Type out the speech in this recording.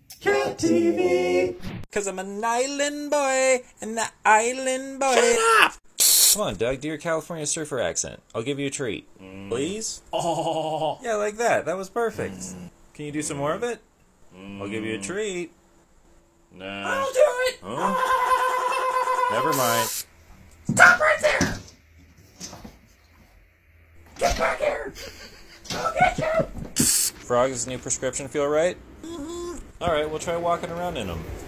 Cat TV. Cause I'm an island boy, and the island boy. Shut up! Come on, Doug, do your California surfer accent. I'll give you a treat. Please? Oh. Yeah, like that. That was perfect. Can you do some more of it? I'll give you a treat. Nah. I'll do it! Huh? Never mind. Stop right there! Get back here! I'll get you! Frog, does the new prescription feel right? Alright, we'll try walking around in them.